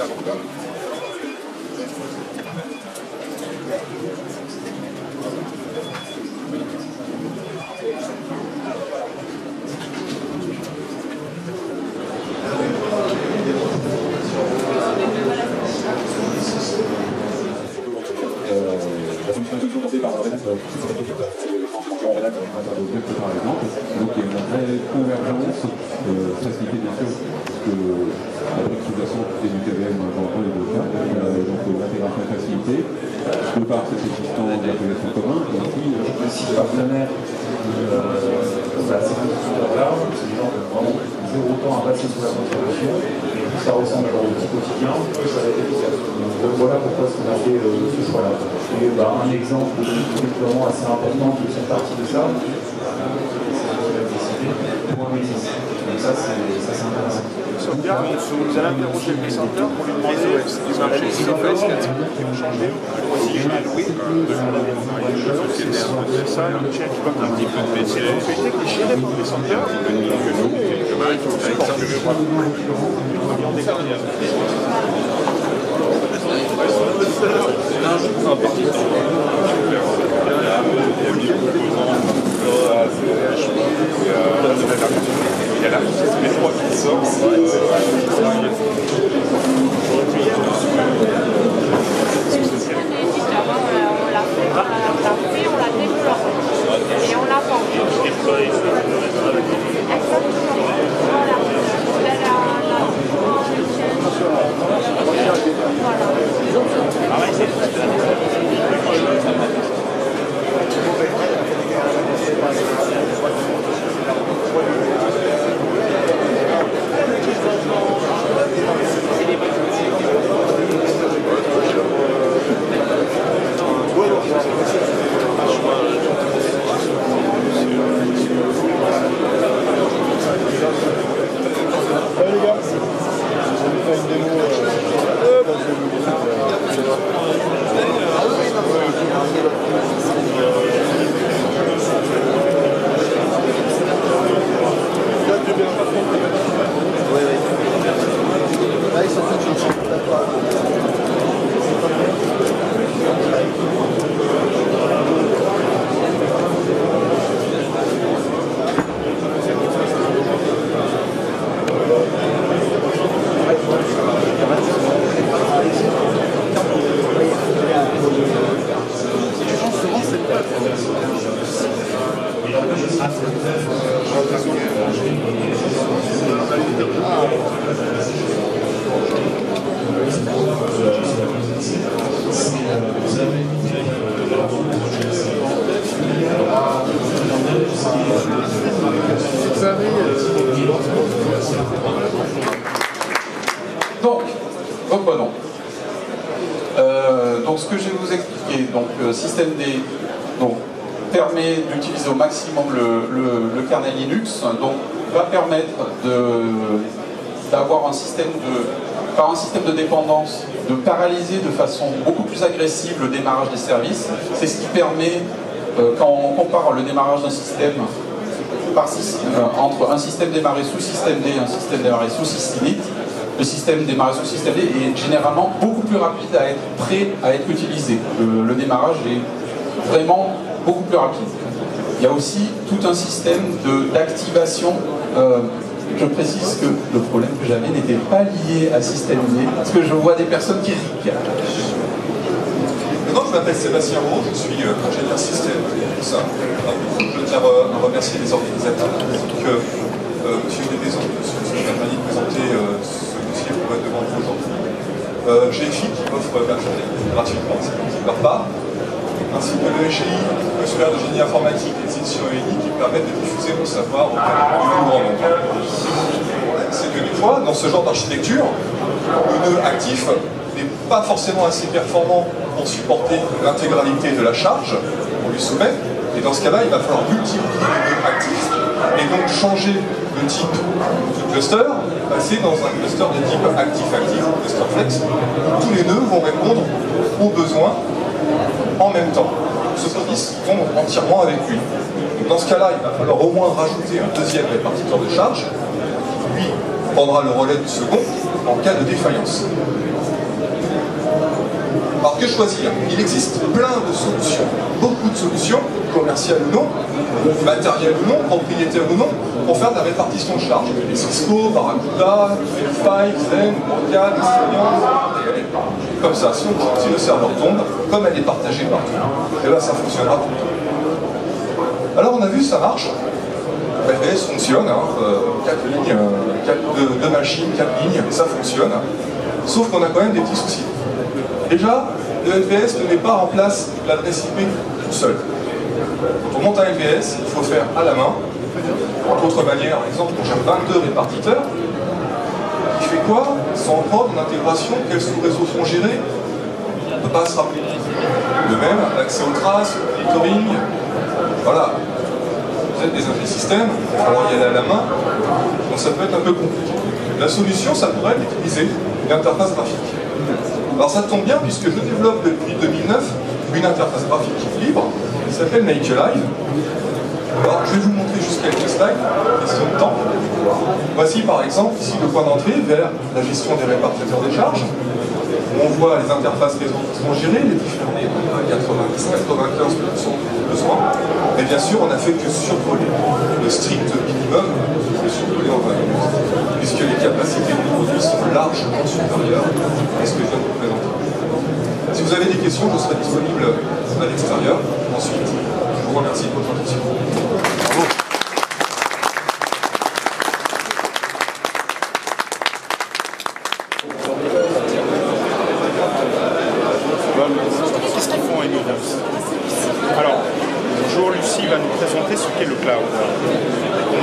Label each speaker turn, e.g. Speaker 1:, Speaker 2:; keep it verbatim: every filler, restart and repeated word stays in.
Speaker 1: par exemple. Donc il y a une vraie convergence, euh, facilité bien sûr, parce que la préconisation du T V M dans les deux cas, euh, donc l'intégration est facilitée, de par cette existence d'applications communes, et puis euh,
Speaker 2: si le partenaire de la là, c'est des gens qui ont vraiment zéro temps à passer sur la contribution, et ça ressemble au petit quotidien, ça va être efficace. Donc voilà pourquoi on a fait euh, ce choix-là. Et bah, un exemple de déploiement assez important qui fait partie de ça, donc ça c'est intéressant.
Speaker 3: Sauvegarde, vous allez interroger le Center pour lui demander du marché si les faits qui vont changer. Oui, c'est ça, le chien qui vote un petit peu. Mais c'est la vérité que les chiens pour les Center, que nous, que Marie, qui vous supporte le droit. Il y a la métro qui sort.
Speaker 4: On l'a fait, on l'a développé et on l'a vendu. Exactement. Voilà.
Speaker 5: Donc, reprenons. Euh, donc ce que je vais vous expliquer, donc le système D donc, permet d'utiliser au maximum le, le, le kernel Linux, donc va permettre d'avoir un système de, par un système de dépendance, de paralyser de façon beaucoup plus agressive le démarrage des services. C'est ce qui permet, euh, quand on compare le démarrage d'un système par, euh, entre un système démarré sous système D et un système démarré sous système, le système démarré sous système D est généralement beaucoup plus rapide à être prêt à être utilisé. Le, le démarrage est vraiment beaucoup plus rapide. Il y a aussi tout un système d'activation. Euh, je précise que le problème que j'avais n'était pas lié à système D, parce que je vois des personnes qui riquent.
Speaker 6: Non, je m'appelle Sébastien Roux, je suis euh, ingénieur système. Ça. Je veux dire, euh, remercier les organisateurs, surtout que euh, M. Desmaisons qui m'a permis de présenter euh, ce dossier pour être devant vous aujourd'hui. Euh, G F I qui offre euh, gratuitement leur part, ainsi que le H I, le Scolaire de génie informatique et les éditions E N I qui permettent de diffuser mon savoir auprès du plus grand nombre. Le problème, c'est que des fois, dans ce genre d'architecture, le nœud actif n'est pas forcément assez performant pour supporter l'intégralité de la charge qu'on lui soumet. Et dans ce cas-là, il va falloir multiplier les nœuds actifs et donc changer le type de cluster, passer dans un cluster de type actif-actif, cluster flex, où tous les nœuds vont répondre aux besoins en même temps. Ce service tombe entièrement avec lui. Donc dans ce cas-là, il va falloir au moins rajouter un deuxième répartiteur de charge, qui lui prendra le relais du second en cas de défaillance. Alors que choisir? Il existe plein de solutions, beaucoup de solutions, commerciales ou non, matérielles ou non, propriétaires ou non, pour faire de la répartition de charges. Les Cisco, Barracuda, Five, Zen, Morgan, Experience, comme ça, si, on, si le serveur tombe, comme elle est partagée partout, et là ça fonctionnera tout le temps. Alors on a vu, ça marche. L V S fonctionne, hein, euh, quatre lignes, euh, quatre, deux, deux machines, quatre lignes, et ça fonctionne. Sauf qu'on a quand même des petits soucis. Déjà, le L V S ne met pas en place l'adresse I P tout seul. Quand on monte un L V S, il faut faire à la main. D'autres manières, par exemple, j'ai vingt-deux répartiteurs. Qui fait quoi? Sans prod, en intégration, quels sous-réseaux sont gérés? On ne peut pas se rappeler. De même, l'accès aux traces, le monitoring, voilà. Vous êtes des ingénieurs systèmes, il va falloir y aller à la main, donc ça peut être un peu compliqué. La solution, ça pourrait être d'utiliser l'interface graphique. Alors ça tombe bien puisque je développe depuis deux mille neuf une interface graphique libre qui s'appelle Make Live. Alors je vais vous montrer juste quelques slides, question de temps. Voici par exemple ici le point d'entrée vers la gestion des répartiteurs des charges. On voit les interfaces réseau qui sont gérées, les différents quatre-vingt-dix à quatre-vingt-quinze pour cent de besoin. Mais bien sûr, on n'a fait que survoler le strict minimum, c'est survolé en vingt minutes, puisque les capacités de produits sont largement supérieures à ce que je viens de vous présenter. Si vous avez des questions, je serai disponible à l'extérieur. Ensuite, je vous remercie de votre attention. Bravo.
Speaker 3: Qu'est-ce qu'ils font, Emilia? Alors, bonjour, Lucie va nous présenter ce qu'est le cloud.